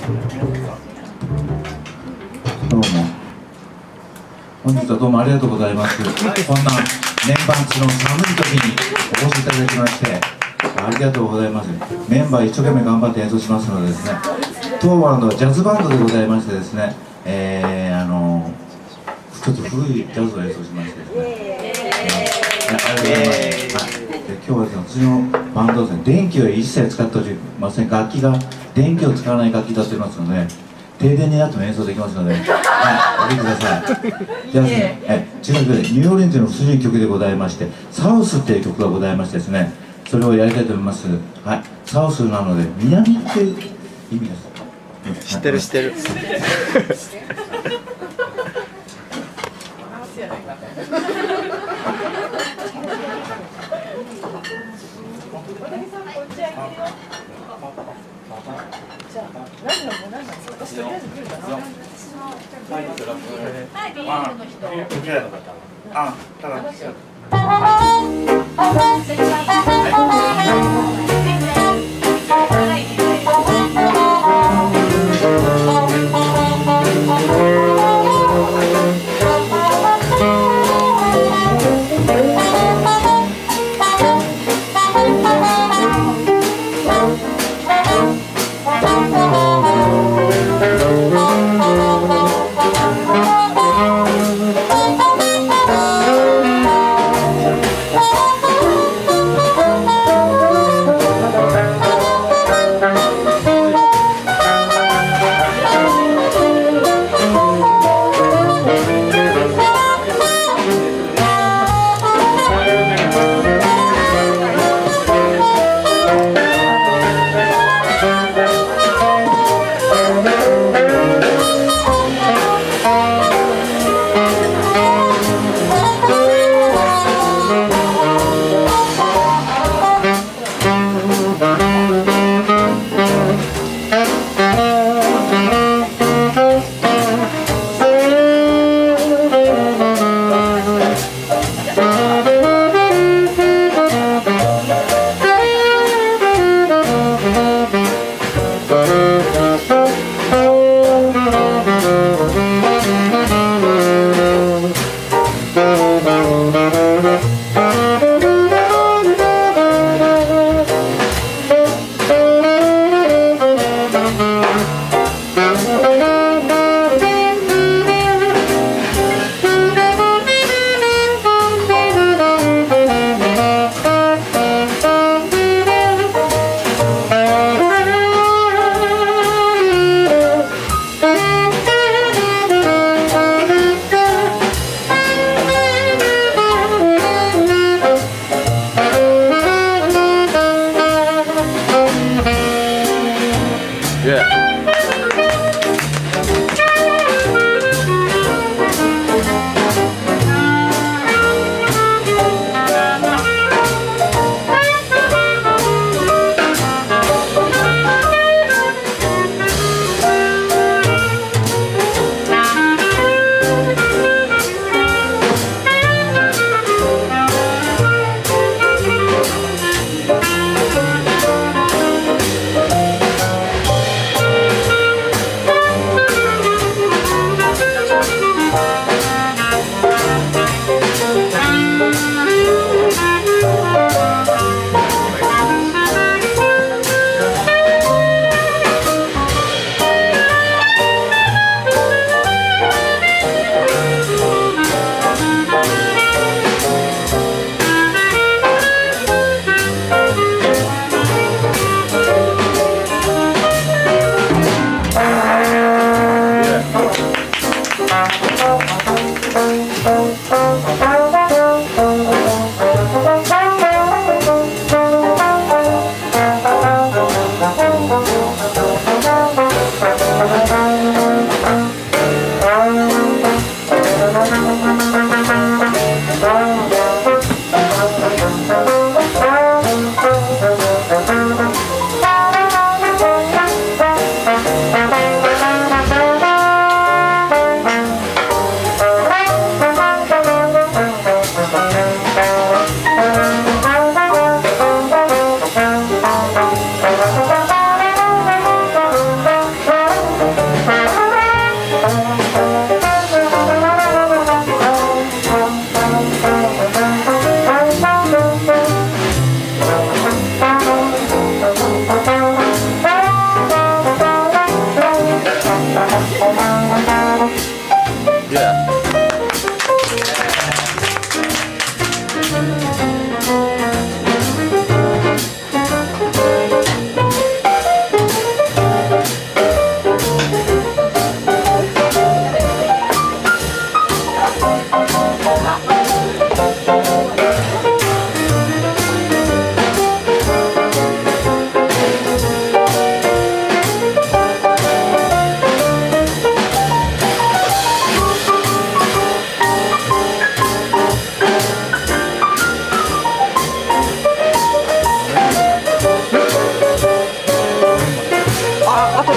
どうも。本日はどうもありがとうございます。こんな年番地の寒い時にお越しいただきましてありがとうございます。メンバー一生懸命頑張って演奏しますのでですね、当バンドはジャズバンドでございましてですね、ちょっと古いジャズを演奏しましてですね、ありがとうございます。で今日はですね、うちのバンドはですね、電気を一切使っておりません。楽器が電気を使わない楽器となっておりますので、停電になっても演奏できますので、はい、お聴きください。じゃあですね、ちなみにニューオーリンズの古い曲でございまして、サウスっていう曲がございましてですね、それをやりたいと思います。はい、サウスなので南っていう意味です。 知ってる知ってる。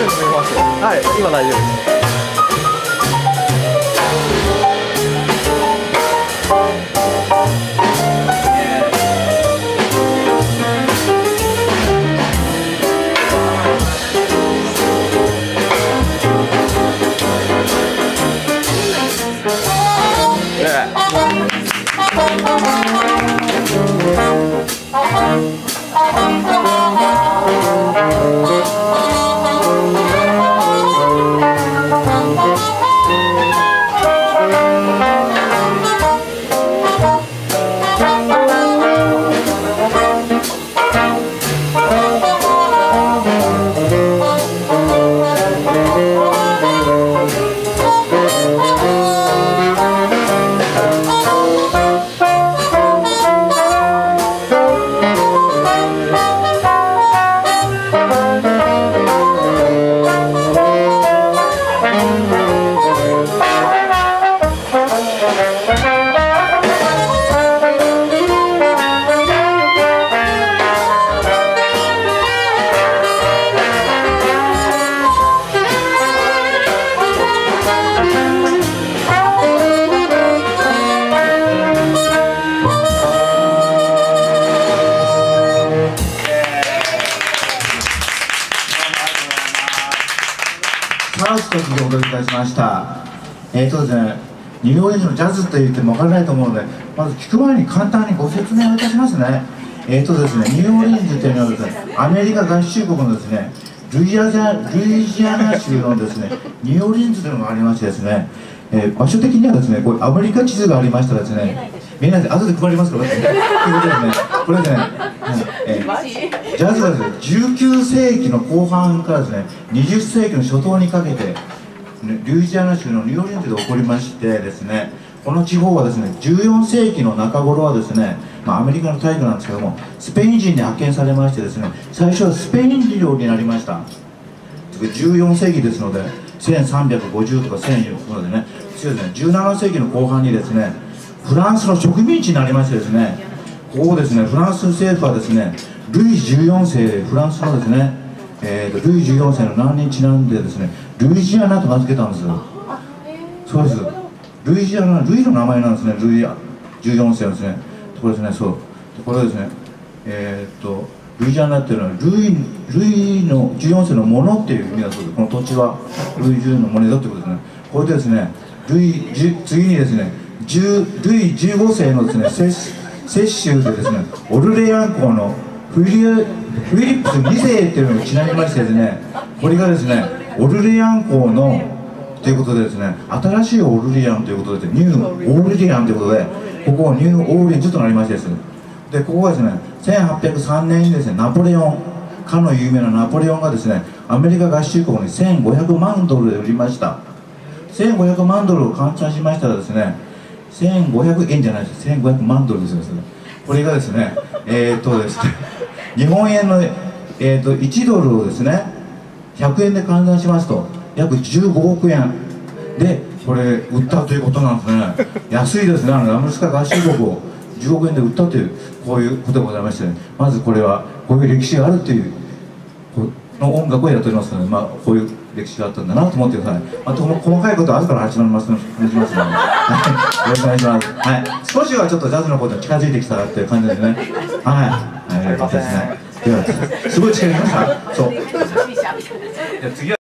夫です、見ます。はい、今大丈夫です。 サウスとしてお届けいたしました。ですね、ニューオーリンズのジャズと言ってもわからないと思うので、まず聞く前に簡単にご説明をいたしますね。ですね、ニューオーリンズというのはですね、アメリカ合衆国のですね、ルイジアナ州のですね、ニューオーリンズというのがありましてですね、場所的にはですね、こうアメリカ地図がありましたらですね、みんなで後で配りますからね。ということですね、これですね、ジャズはですね、19世紀の後半からですね、20世紀の初頭にかけて、ルイジアナ州のニューオーリンズで起こりましてですね、この地方はですね、14世紀の中頃はですね、アメリカの大陸なんですけども、スペイン人に派遣されましてですね、最初はスペイン領になりました。14世紀ですので、1350とか1000とかでね、17世紀の後半にですね、フランスの植民地になりましてですね、ここですね、フランス政府はですね、ルイ14世、フランスのですね、ルイ14世の難にちなんでですね、ルイジアナと名付けたんですよ。そうです。ルイジアナ、ルイの名前なんですね、ルイ14世ですね。これですね、そう。これですね、ルイジアナっていうのはルイの14世のものっていう意味だそうです。この土地はルイ14のものだってことですね。これでですね、次にですね、ルイ15世のですね、接州でですね、オルレアン公のフィリップス2世っていうのにちなみましてですね、これがですね、オルレアン公のということでですね、新しいオルレアンということで、ニューオールレアンということで、ここはニューオーリンズとなりましてです。で、ここはですね、1803年にですね、ナポレオン、かの有名なナポレオンがですね、アメリカ合衆国に1500万ドルで売りました。1500万ドルを換算しましたらですね、1500円じゃないです、1500万ドルですよ。これがですね、ですね、日本円の、1ドルをですね、100円で換算しますと、約15億円で、これ、売ったということなんですね。安いですね、アメリカ合衆国を10億円で売ったという、こういうことでございまして、ね、まずこれは、こういう歴史があるという、の音楽をやっておりますので、こういう歴史があったんだなと思ってください。細かいことは後から話しますので、よろしくお願いします。はい、少しはちょっとジャズのことに近づいてきたっていう感じですね。はい、ですね。では、すごい近づきました。そう。次は